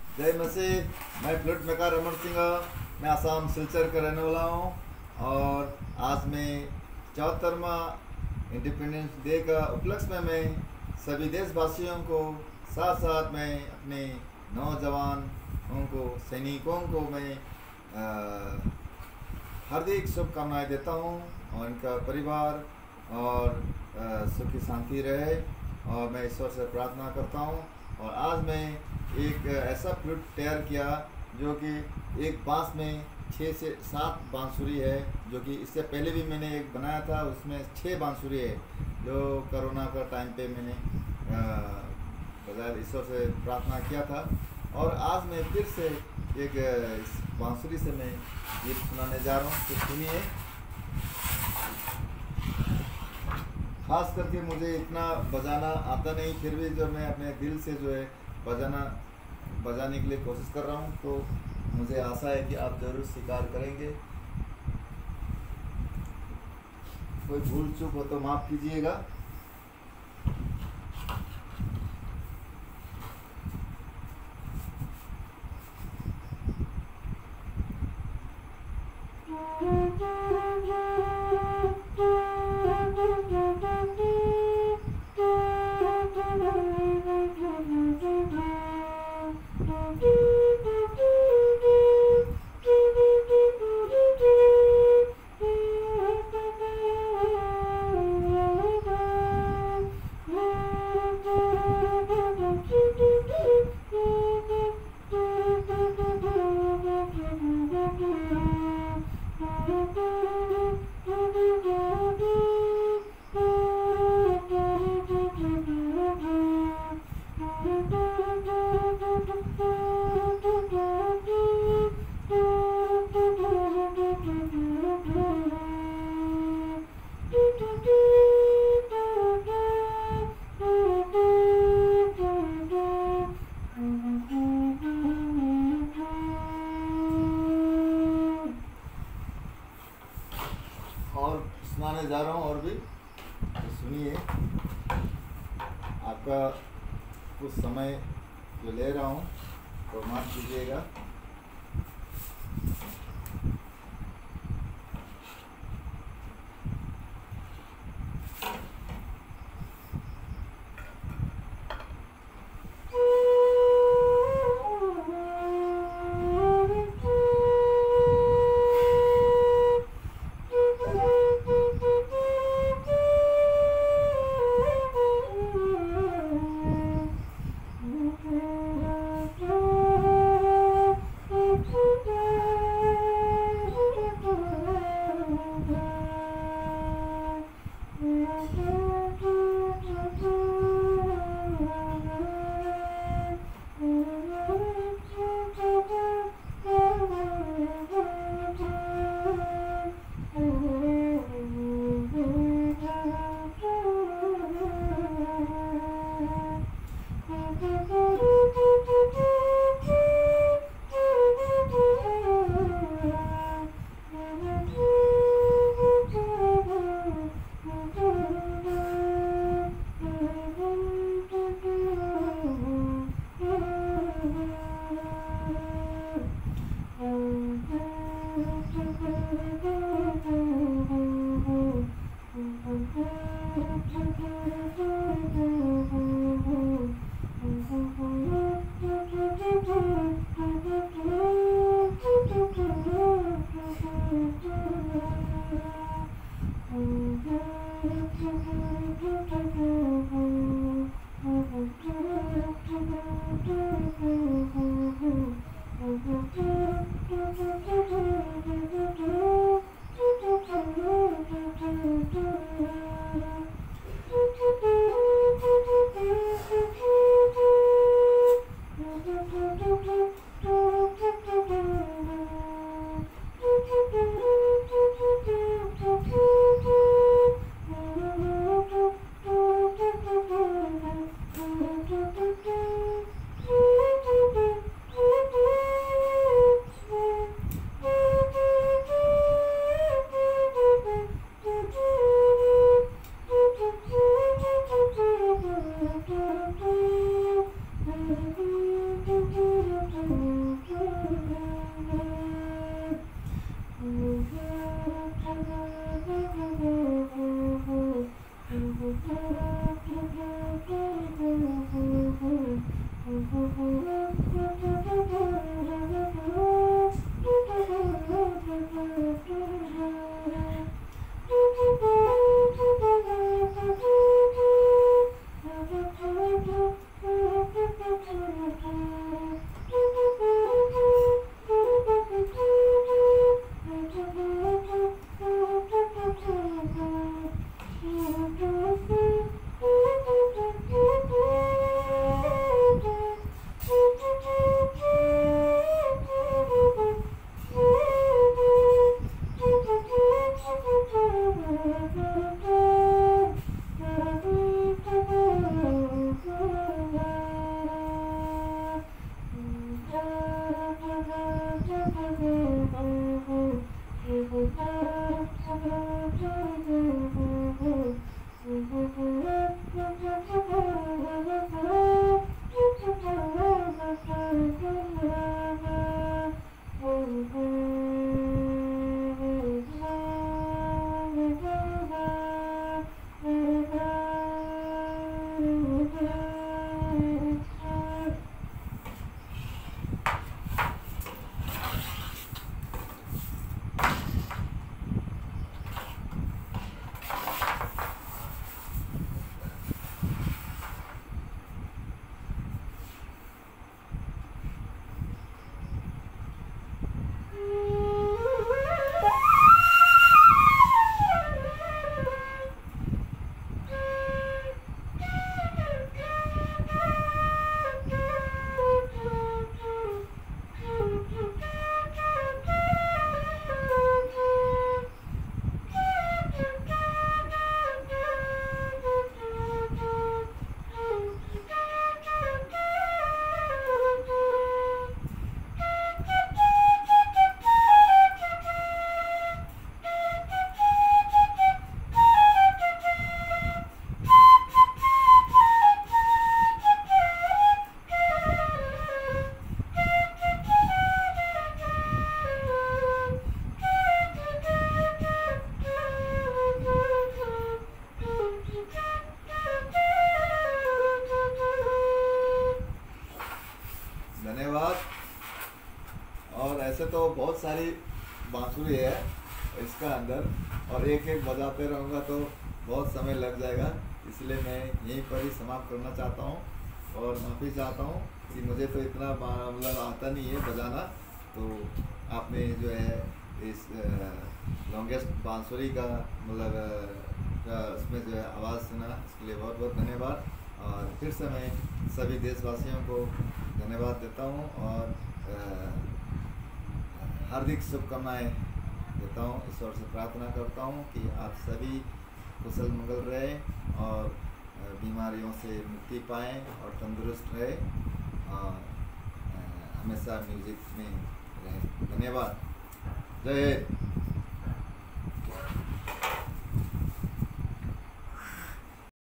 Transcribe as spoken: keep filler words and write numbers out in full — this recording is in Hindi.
जय मसीह। मैं फ्लूट मेकर रमन सिंह, मैं आसाम सिलचर का रहने वाला हूँ और आज मैं चौहत्तरवा इंडिपेंडेंस डे का उपलक्ष्य में मैं सभी देशवासियों को साथ साथ मैं अपने नौजवानों को सैनिकों को मैं अ, हार्दिक शुभकामनाएं देता हूँ और इनका परिवार और अ, सुखी शांति रहे और मैं ईश्वर से प्रार्थना करता हूँ। और आज मैं एक ऐसा फ्लूट तैयार किया जो कि एक बांस में छः से सात बांसुरी है, जो कि इससे पहले भी मैंने एक बनाया था, उसमें छः बांसुरी है जो कोरोना का टाइम पे मैंने अ, बगैर ईश्वर से प्रार्थना किया था। और आज मैं फिर से एक अ, इस बांसुरी से मैं गीत सुनाने जा रहा हूँ, तो सुनिए। खास करके मुझे इतना बजाना आता नहीं, फिर भी जो मैं अपने दिल से जो है बजाना बजाने के लिए कोशिश कर रहा हूँ, तो मुझे आशा है कि आप ज़रूर स्वीकार करेंगे। कोई भूल चूक हो तो माफ़ कीजिएगा। और सुनाने जा रहा हूँ और भी, तो सुनिए। आपका कुछ समय जो ले रहा हूँ तो माफ़ कीजिएगा। धन्यवाद। और ऐसे तो बहुत सारी बांसुरी है इसका अंदर, और एक एक बजाते रहूँगा तो बहुत समय लग जाएगा, इसलिए मैं यहीं पर ही समाप्त करना चाहता हूँ और माफ़ी चाहता हूँ कि मुझे तो इतना मतलब आता नहीं है बजाना। तो आपने जो है इस लॉन्गेस्ट बांसुरी का मतलब इसमें जो है आवाज़ सुना, इसके लिए बहुत बहुत धन्यवाद। और फिर से मैं सभी देशवासियों को धन्यवाद देता हूँ और हार्दिक शुभकामनाएँ देता हूँ। ईश्वर से प्रार्थना करता हूँ कि आप सभी कुशल मंगल रहें और बीमारियों से मुक्ति पाएँ और तंदुरुस्त रहें और हमेशा म्यूज़िक में रहें। धन्यवाद। जय हिंद।